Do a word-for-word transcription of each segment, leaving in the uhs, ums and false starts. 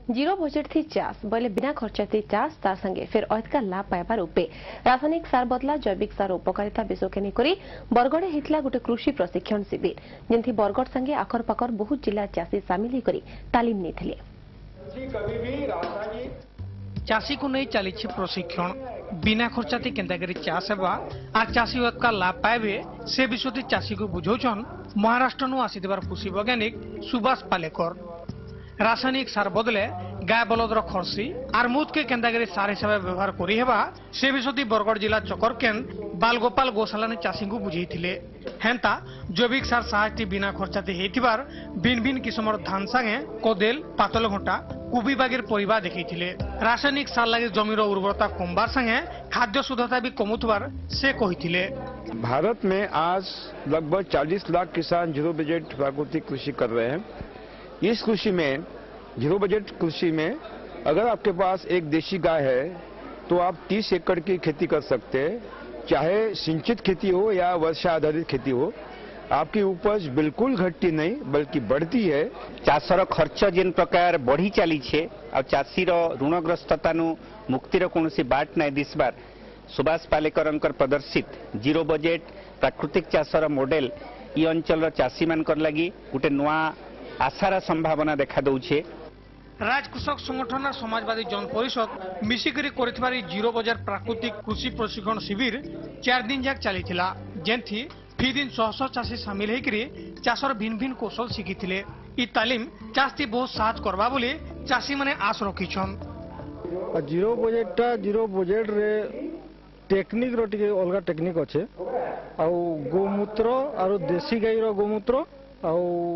Zero budget थी चाष बोले बिना खर्च थी चाष तार संगे फिर अधिका लाभ पाइबार उपे रासायनिक सार बदला जैविक सार उपकारिता विषय के नेकरी बरगड़े होता गोटे कृषि प्रशिक्षण शिविर जेंथि बरगड़ संगे आखर पाखर बहुत जिला चाषी सामिल होकर तालीम नहीं चाषी को नहीं चली प्रशिक्षण बिना खर्चाती केन्दाकरी चाष हेबा आ चाषी का लाभ पाइबे से विषय चाषी को बुझौछन महाराष्ट्र नु आसीथिबार कृषि वैज्ञानिक सुभाष पालेकर। रासायनिक सार बदले गाय बलदर खर्सी आर मुद के केन्दाकरी सार हिसाब से व्यवहार करी हेबा से विषय बरगड़ जिला चकरकेन बालगोपाल गौशाला ने चाषी को बुझेइथिले। हेंता जैविक सार साहटी बिना खर्चाते हेतिबार भिन्न भिन्न किस्मर धान संगे कदेल पातल घंटा कुबी बागेर परिबा देखैथिले। रासायनिक सार लगे जमीर उर्वरता कमबार संगे खाद्य शुद्धता भी कमुथबार से कहिथिले। भारत में आज लगभग चालीस लाख किसान जीरो बजट प्राकृतिक कृषि कर रहे हैं। इस कृषि में जीरो बजट कृषि में अगर आपके पास एक देशी गाय है तो आप तीस एकड़ की खेती कर सकते हैं, चाहे सिंचित खेती हो या वर्षा आधारित खेती हो। आपकी उपज बिल्कुल घटती नहीं बल्कि बढ़ती है। चाषर खर्च जिन प्रकार बढ़ी चली छे और चाषीर ऋणग्रस्तता मुक्तिर कौन बाट ना दिसबार सुभाष पालेकर प्रदर्शित जीरो बजेट प्राकृतिक चाषर मॉडल ई अंचल चाषी मान लगी गोटे नुआ आशार संभावना देखा दौछे। राज कृषक संगठन और समाजवादी जन परिषद मिसिकरी करथिबार जीरो बजेट प्राकृतिक कृषि प्रशिक्षण शिविर चार दिन जाक चलीथिला जेंथि फी दिन शह शह चाषी सामिल होकर चाषर भिन्न भिन्न कौशल शिखिथिले। ई तालीम चाषी बहुत साहज करबा बोली चाषी माने आश रखिछन। जीरो बजेट जीरो बजेट रे टेक्निक रो टिके अलगा टेक्निक अच्छे आ गोमूत्र और देशी गाई रो गोमूत्र आ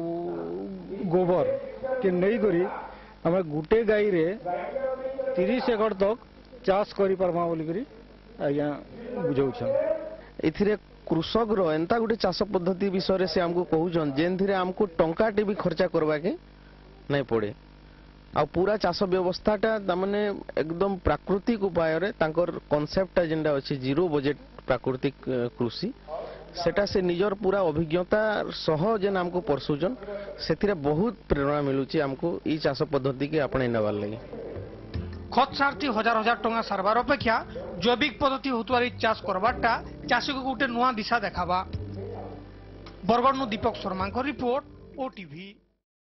गोबर के नहीं करी हमें गुटे गाई रे तीस एकड़ तक चाष करि पारमा बोली करी आज्ञा बुझौछन। एथिरे कृषक रो एंता गुटे चाष पद्धति विषय से हमको कहूछन जेनथिरे हमको टंकाटे भी खर्चा करबा के नहीं पड़े आ पूरा चाष व्यवस्थाटा तमने एकदम प्राकृतिक उपाय रे तांकर कॉन्सेप्टटा जेंडा अछि जीरो बजेट प्राकृतिक कृषि सेटा से निजर पूरा अभिज्ञता सह जेन हमको परसुजन सेथिरे बहुत प्रेरणा मिलुची हमको ई चाष पद्धति के अपने नवार लगी। खत सारती हजार हजार टंका सारबार अपेक्षा जैविक पद्धति होतवारी चाष करबाटा चाषी को गोटे नुआ दिशा देखाबा। बरगड़ नु दीपक शर्मा रिपोर्ट ओटीवी।